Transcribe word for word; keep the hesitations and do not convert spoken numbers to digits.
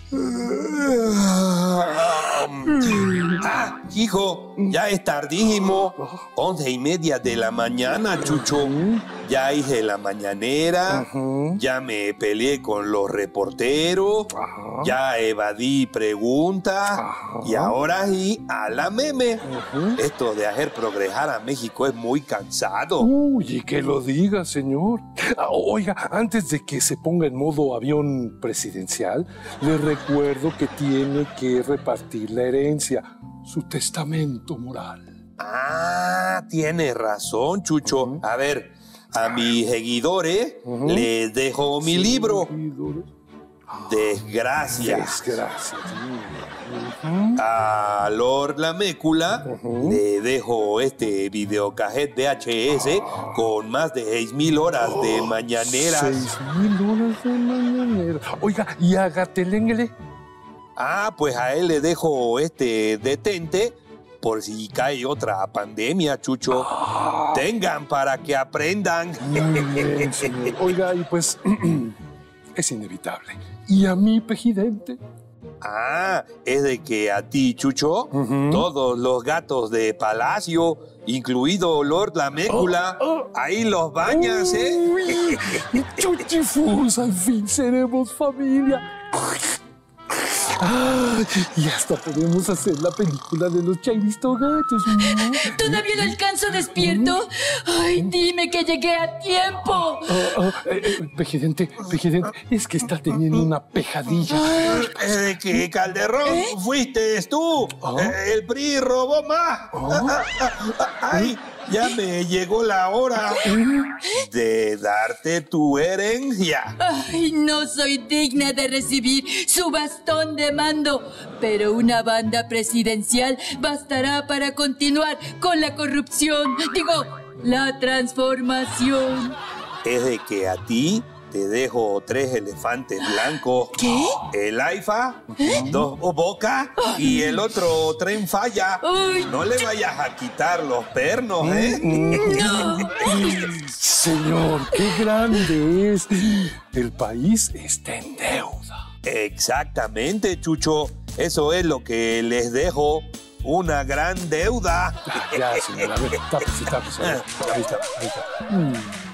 Ah, hijo, ya es tardísimo. Once y media de la mañana, Chucho. Ya hice la mañanera, uh-huh. ya me peleé con los reporteros, uh-huh. ya evadí preguntas, uh-huh. y ahora sí a la meme. Uh-huh. Esto de hacer progresar a México es muy cansado. Uy, y que lo diga, señor. Oiga, antes de que se ponga en modo avión presidencial, le recuerdo que tiene que repartir la herencia, su testamento moral. Ah, tiene razón, Chucho. Uh-huh. A ver... A mis seguidores uh-huh. les dejo mi sí, libro. Desgracias. Desgracias. Uh-huh. A Lord Lamécula uh-huh. le dejo este videocassette V H S uh-huh. con más de seis mil horas oh, de mañaneras. seis mil horas de mañaneras. Oiga, ¿y a Gatelengle? Ah, pues a él le dejo este detente. Por si cae otra pandemia, Chucho. Ah. Tengan para que aprendan. Muy bien, señor. Oiga, y pues es inevitable. ¿Y a mí, Pejidente? Ah, es de que a ti, Chucho, uh-huh. todos los gatos de palacio, incluido Lord Lamécula, oh, oh. ahí los bañas, Uy, ¿eh? Chuchifus, al fin seremos familia. Ah, y hasta podemos hacer la película de los Chairistogatos, ¿no? ¿Todavía no alcanzo despierto? Ay, dime que llegué a tiempo. Oh, oh, eh, eh, Pejidente, Pejidente, es que está teniendo una pejadilla. Es de que Calderón ¿Eh? fuiste tú. ¿Oh? Eh, el P R I robó más. ¿Oh? Ay, ya me llegó la hora de darte tu herencia. Ay, no soy digna de recibir su bastón de mando, pero una banda presidencial bastará para continuar con la corrupción. Digo, la transformación. Es de que a ti te dejo tres elefantes blancos. ¿Qué? El AIFA, ¿Eh? dos Boca y el otro Tren Falla. Ay. No le vayas a quitar los pernos, ¿eh? No. Señor, qué grande es. El país está en deuda. Exactamente, Chucho. Eso es lo que les dejo. Una gran deuda. Ya, señora. A ver, tápese, tápese. Ahí está, ahí está. Mm.